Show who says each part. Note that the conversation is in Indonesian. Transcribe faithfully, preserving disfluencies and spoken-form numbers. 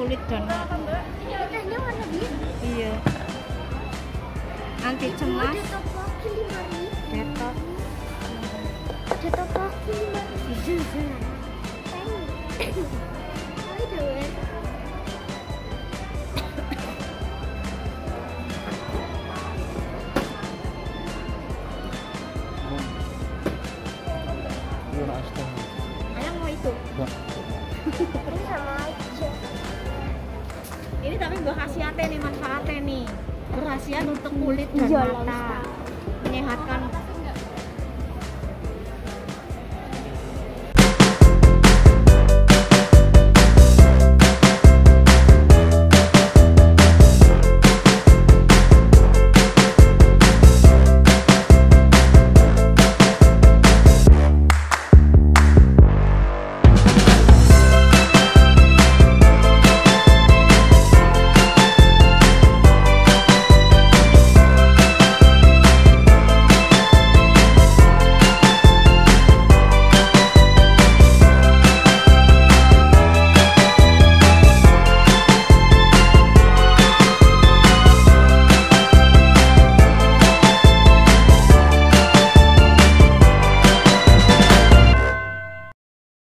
Speaker 1: kulit dan mata.
Speaker 2: Tehnya warna biru.
Speaker 1: Iya. Anti cemas.
Speaker 2: Detopoki lima ribu.
Speaker 1: Detox.
Speaker 2: Detopoki lima ribu. Ayo dewe. Ayang mau itu. Ini sama aja.
Speaker 1: Ini tapi berkhasiatnya nih, manfaatnya nih. Berkhasiat untuk kulit dan
Speaker 2: Iya,
Speaker 1: mata. Menyehatkan